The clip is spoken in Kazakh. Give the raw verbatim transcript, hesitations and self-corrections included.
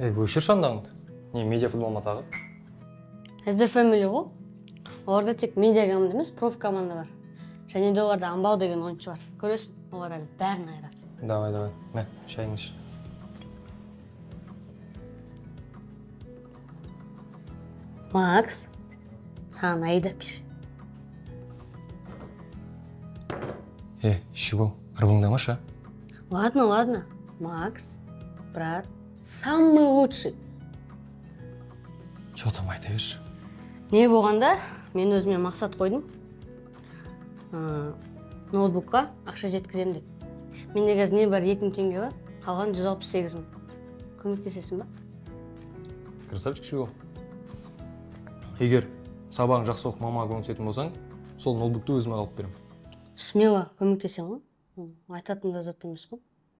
Эй, өшір шандаңды. Не, медиа футбол матағы? эс дэ Family ғой. Оларда тек медиа команда емес, проф команда бар. Және де оларда Амбау деген ойыншы бар. Көресің, олар әлі бәрін айырады. Давай, давай. Мә, шайың іш. Макс, саған айдап пиш. Э, Щегол, рвыңдамашы. Ладно, ладно. Макс, брат, самый лучший. Чё там айта берші? Не болғанда, мен өзіме мақсат қойдым. Ә, ноутбукқа ақша жеткіземін деп. Менде қазір не бар екі мың теңге бар, қалған жүз алпыс сегіз мың. Көмектесесің ба? Красавчик, Щегол. Егер сабағың жақсы оқып мамаға көмектесетін болсаң, сол ноутбукты өзіме алып беремін. Смело көмектесең ғой. Айтатын да зат емес қой.